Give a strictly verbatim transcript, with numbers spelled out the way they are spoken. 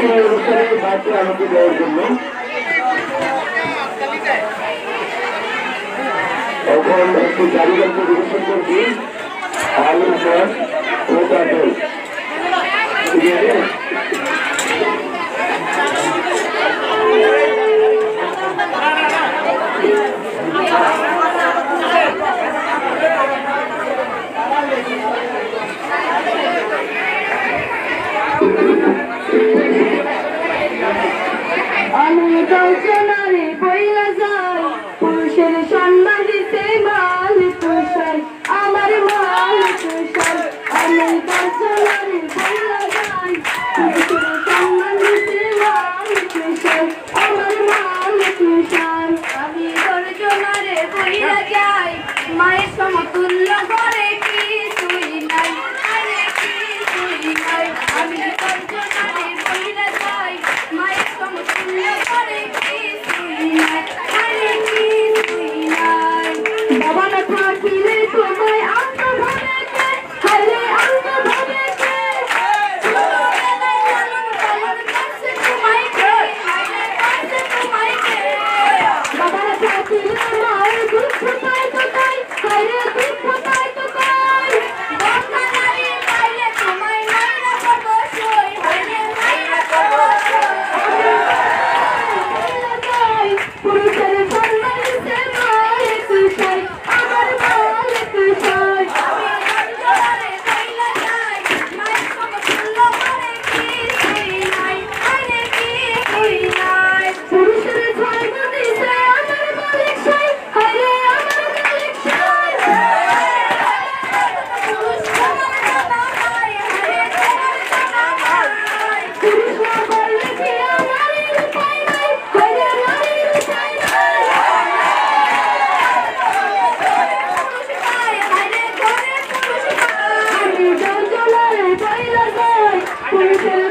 আজকে অনুষ্ঠানে বাড়তি আনন্দ দেওয়ার জন্য এখন একটি জারিগান পরিবেশন করছি আলুর মাছ ও কাঠল। ঠিক আছে, আমি কৌশলারে বইলা যাই পুরুষের সম্মান দিতে মাল তুষার আমার মাল তুষার। আমি কৌশলারে বইলা যাই পুরুষের সম্মান দিতে মাল তুষার আমার মাল তুষার। আমি কৌশলারে বইলা যাই মায়ের সমতুল্য করে কিছুই নাই, আরে কিছুই নাই। আমি কৌশলারে বইলা যাই মায়ের সমতুল্য করে কিছুই নাই, আরে কিছুই নাই। বাবা না থাকিলে তোমায় আনতে ভাবে কে, আরে আনতে ভাবে কে। ছোটবেলায় লালন পালন করছে তোমায় কে, আরে করছে তোমায় কে। বাবা না থাকিলে মায়ের দুঃখ পায় তো তাই, আরে দুঃখ পায় তো তাই। বন্ধা নারী পাইলে তোমায় মাইরা করবো সই, আরে মাইরা করবো সই। পুরুষের সম্মান দিতে মায়ের তুষার আমার মায়ের তুষার। আমি কৌশলারে বইলা যাই মায়ের সমতুল্য করে কিছুই নাই, আরে কিছুই নাই। পুরুষের ধর্ম দিতে আমার মালিক সাই, আরে আমার মালিক সাই। পুরুষ তোমার জানা নাই, আরে তোমার জানা নাই। পুরুষ না বললে কি নারীর উপায় নাই, আরে নারীর উপায় নাই। পুরুষ পায়, আরে ঘরে পুরুষ পায়। আমি কৌশলারে বইলা যাই পুরুষের